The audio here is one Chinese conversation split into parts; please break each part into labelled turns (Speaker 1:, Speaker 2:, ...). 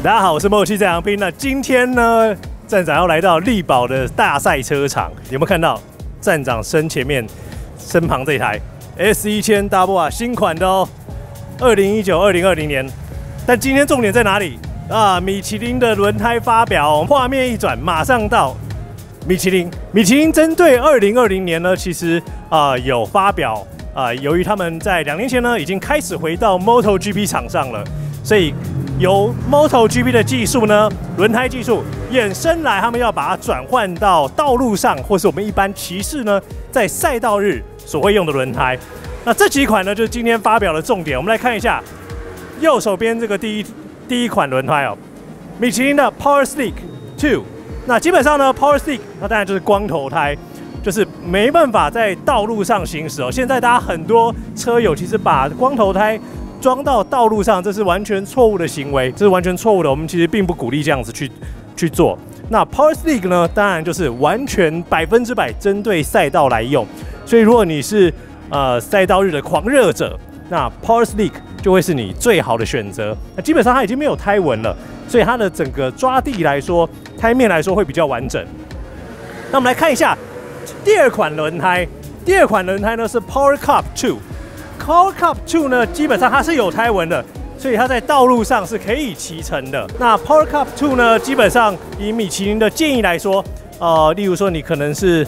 Speaker 1: 大家好，我是默契战洋兵。那今天呢，站长要来到力宝的大赛车场，有没有看到站长身旁这台 S1000 Double R 新款的哦，2019、2020年。但今天重点在哪里啊？米其林的轮胎发表，画面一转，马上到米其林。米其林针对2020年呢，其实有发表由于他们在2年前呢已经开始回到 MotoGP 场上了，所以由 MotoGP 的技术呢，轮胎技术衍生来，他们要把它转换到道路上，或是我们一般骑士呢在赛道日所会用的轮胎。那这几款呢，就是今天发表的重点。我们来看一下右手边这个第一款轮胎哦，米其林的 Power Slick 2。那基本上呢 ，Power Slick 那当然就是光头胎，就是没办法在道路上行驶哦。现在大家很多车友其实把光头胎装到道路上，这是完全错误的行为，这是完全错误的。我们其实并不鼓励这样子去做。那 Power Slick 呢，当然就是完全100%针对赛道来用。所以如果你是赛道日的狂热者，那 Power Slick 就会是你最好的选择。那基本上它已经没有胎纹了，所以它的整个抓地来说，胎面来说会比较完整。那我们来看一下第二款轮胎，第二款轮胎呢是 Power Cup 2。Power Cup 2呢，基本上它是有胎纹的，所以它在道路上是可以骑乘的。那 Power Cup 2呢，基本上以米其林的建议来说，例如说你可能是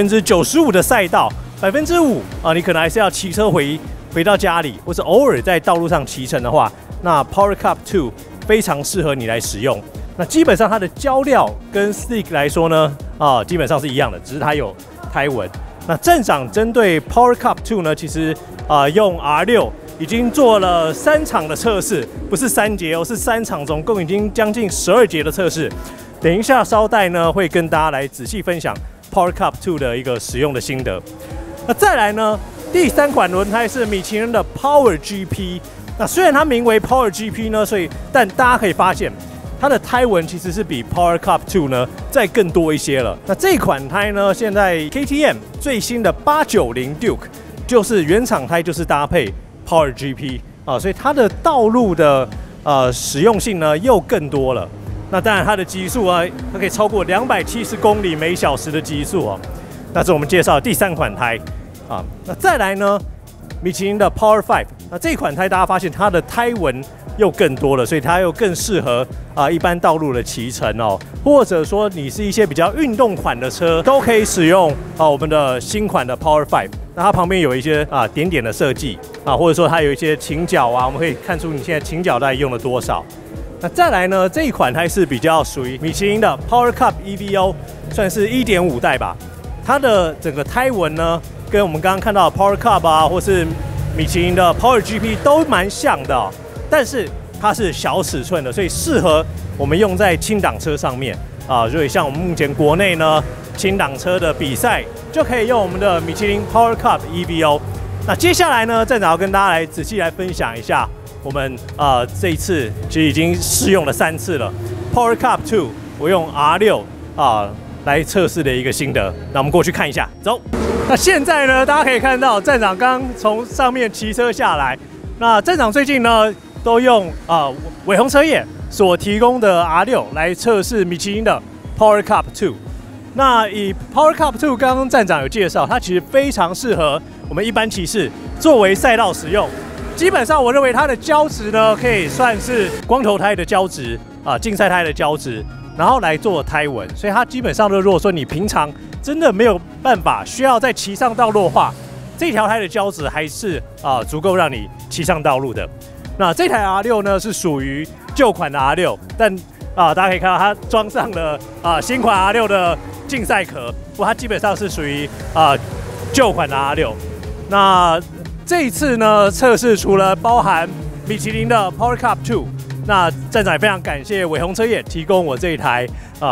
Speaker 1: 95%的赛道，5%你可能还是要骑车回到家里，或是偶尔在道路上骑乘的话，那 Power Cup 2非常适合你来使用。那基本上它的胶料跟 Slick 来说呢，基本上是一样的，只是它有胎纹。那站长针对 Power Cup 2呢，其实用 R6 已经做了3场的测试，不是3节哦，是3场，总共已经将近12节的测试。等一下稍待呢，会跟大家来仔细分享 Power Cup 2的一个使用的心得。那再来呢，第3款轮胎是米其林的 Power GP。那虽然它名为 Power GP 呢，但大家可以发现，它的胎纹其实是比 Power Cup 2呢再更多一些了。那这款胎呢，现在 KTM 最新的890 Duke 就是原厂胎，就是搭配 Power GP 所以它的道路的实用性呢又更多了。那当然它的极速它可以超过270公里每小时的极速哦。那是我们介绍的第3款胎那再来呢，米其林的 Power 5。那这款胎大家发现它的胎纹又更多了，所以它又更适合一般道路的骑乘哦，或者说你是一些比较运动款的车，都可以使用我们的新款的 Power 5。那它旁边有一些点点的设计或者说它有一些倾角我们可以看出你现在倾角大概用了多少。那再来呢，这一款胎是比较属于米其林的 Power Cup EVO， 算是1.5代吧。它的整个胎纹呢，跟我们刚刚看到的 Power Cup 或是米其林的 Power GP 都蛮像的但是它是小尺寸的，所以适合我们用在轻档车上面所以像我们目前国内呢，轻档车的比赛就可以用我们的米其林 Power Cup EVO。那接下来呢，站长要跟大家来仔细来分享一下我们这一次其实已经试用了3次了 Power Cup 2，我用 R6来测试的一个心得。那我们过去看一下，走。那现在呢，大家可以看到站长刚从上面骑车下来。那站长最近呢，都用伟鸿车业所提供的 R6 来测试米其林的 Power Cup 2。那以 Power Cup 2，刚刚站长有介绍，它其实非常适合我们一般骑士作为赛道使用。基本上我认为它的胶质呢，可以算是光头胎的胶质竞赛胎的胶质，然后来做胎纹。所以它基本上呢，如果说你平常真的没有办法需要再骑上道路的话，这条胎的胶质还是足够让你骑上道路的。那这台 R6 呢是属于旧款的 R6， 但大家可以看到它装上了新款 R6 的竞赛壳，不过它基本上是属于旧款的 R6。那这一次呢，测试除了包含米其林的 Power Cup 2，那站长也非常感谢伟鸿车业提供我这一台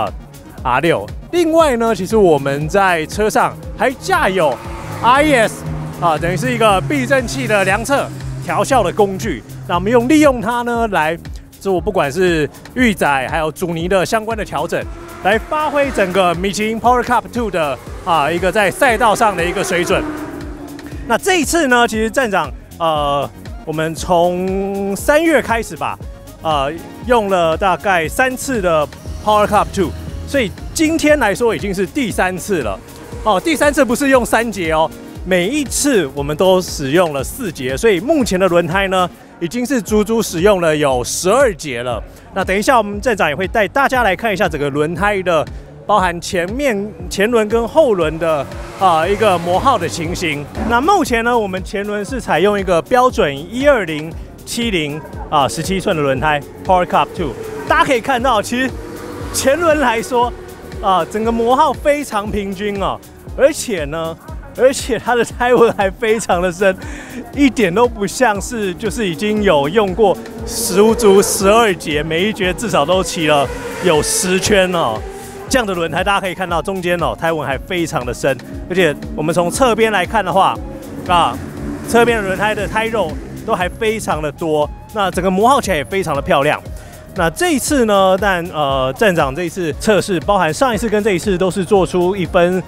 Speaker 1: R6。另外呢，其实我们在车上还架有 IES 等于是一个避震器的量测调校的工具。那我们利用它呢来做不管是预载还有阻尼的相关的调整，来发挥整个米其林 Power Cup 2的一个在赛道上的一个水准。那这一次呢，其实站长我们从3月开始吧， 用了大概3次的 Power Cup 2，所以今天来说已经是第3次了。第3次不是用3节哦，每一次我们都使用了4节，所以目前的轮胎呢，已经是足足使用了有12节了。那等一下我们站长也会带大家来看一下整个轮胎的，包含前轮跟后轮的一个磨耗的情形。那目前呢，我们前轮是采用一个标准120/7017寸的轮胎 Power Cup 2。大家可以看到，其实前轮来说整个磨耗非常平均哦，而且它的胎纹还非常的深，一点都不像是就是已经有用过足足12节，每一节至少都骑了有10圈哦。这样的轮胎，大家可以看到中间胎纹还非常的深，而且我们从侧边来看的话，侧边的轮胎的胎肉都还非常的多，那整个磨耗起来也非常的漂亮。那这一次呢，站长这一次测试，包含上一次跟这一次都是做出1分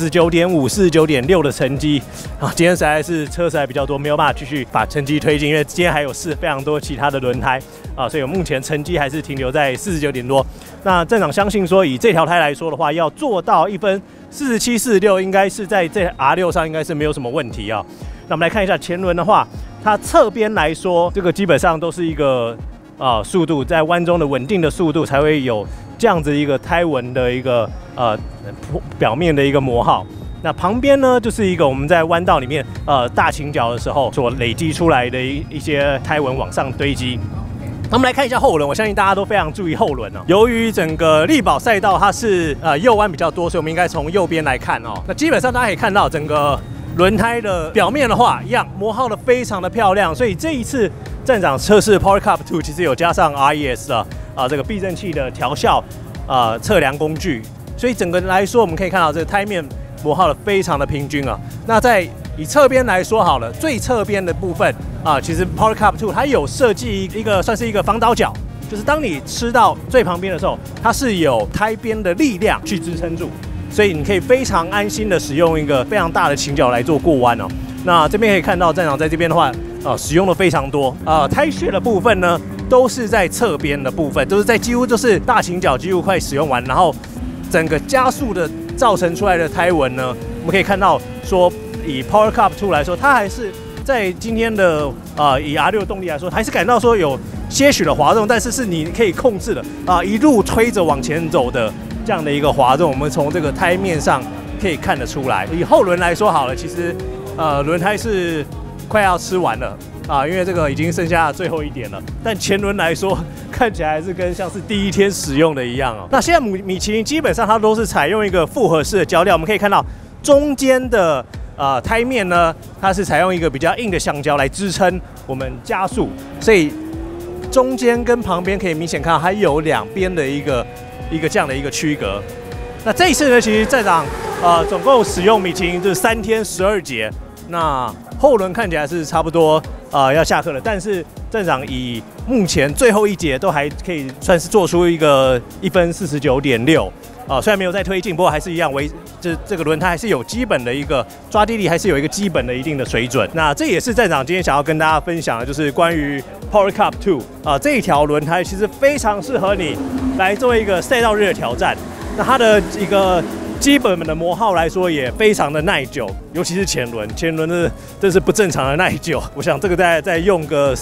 Speaker 1: 49.5、49.6的成绩今天车实在比较多，没有办法继续把成绩推进，因为今天还有试非常多其他的轮胎所以我目前成绩还是停留在49点多。那站长相信说，以这条胎来说的话，要做到1分47、46，应该是在这 R6 上应该是没有什么问题啊。那我们来看一下前轮的话，它侧边来说，这个基本上都是一个速度在弯中的稳定的速度，才会有这样子一个胎纹的一个表面的一个磨耗。那旁边呢，就是一个我们在弯道里面大倾角的时候所累积出来的一些胎纹往上堆积。那我们来看一下后轮，我相信大家都非常注意后轮由于整个力宝赛道它是右弯比较多，所以我们应该从右边来看那基本上大家可以看到整个轮胎的表面的话，一样磨耗的非常的漂亮，所以这一次站长测试 Power Cup 2其实有加上 RES 的这个避震器的调校测量工具，所以整个来说我们可以看到这个胎面磨耗的非常的平均那在以侧边来说好了，最侧边的部分其实 Power Cup 2它有设计一个算是一个防倒角，就是当你吃到最旁边的时候，它是有胎边的力量去支撑住。所以你可以非常安心的使用一个非常大的倾角来做过弯那这边可以看到站长在这边的话，使用的非常多胎屑的部分呢，都是在侧边的部分，都是在几乎就是大倾角几乎快使用完，然后整个加速的造成出来的胎纹呢，我们可以看到说，以 Power Cup 2来说，它还是在今天的以 R6 动力来说，还是感到说有些许的滑动，但是是你可以控制的一路推着往前走的。这样的一个滑动，我们从这个胎面上可以看得出来。以后轮来说好了，其实轮胎是快要吃完了因为这个已经剩下最后一点了。但前轮来说，看起来还是跟像是第一天使用的一样那现在米其林基本上它都是采用一个复合式的胶料，我们可以看到中间的胎面呢，它是采用一个比较硬的橡胶来支撑我们加速，所以中间跟旁边可以明显看到还有两边的一个这样的一个区隔。那这一次呢，其实站长总共使用米其林就是3天12节。那后轮看起来是差不多要下课了，但是站长以目前最后一节都还可以算是做出一个1分49.6。虽然没有在推进，不过还是一样这个轮胎还是有基本的一个抓地力，还是有一个基本的一定的水准。那这也是站长今天想要跟大家分享的，就是关于 Power Cup 2这一条轮胎其实非常适合你来做一个赛道日的挑战。那它的一个基本的磨耗来说也非常的耐久，尤其是前轮真是不正常的耐久。我想这个再用个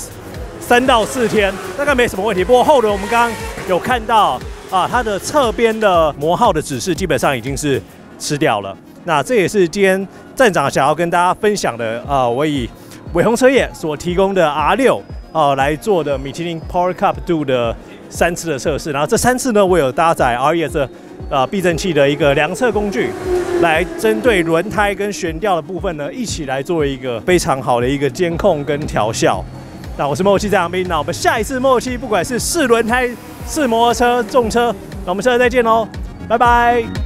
Speaker 1: 3到4天大概没什么问题。不过后轮我们刚刚有看到它的侧边的磨耗的指示基本上已经是吃掉了。那这也是今天站长想要跟大家分享的我以伟鸿车业所提供的 R6来做的米其林 Power Cup 2的3次的测试。然后这3次呢，我有搭载 RES 避震器的一个量测工具，来针对轮胎跟悬吊的部分呢，一起来做一个非常好的一个监控跟调校。那我是默契在杨斌，那我们下一次默契不管是试轮胎、试摩托车、重车，那我们下次再见喽，拜拜。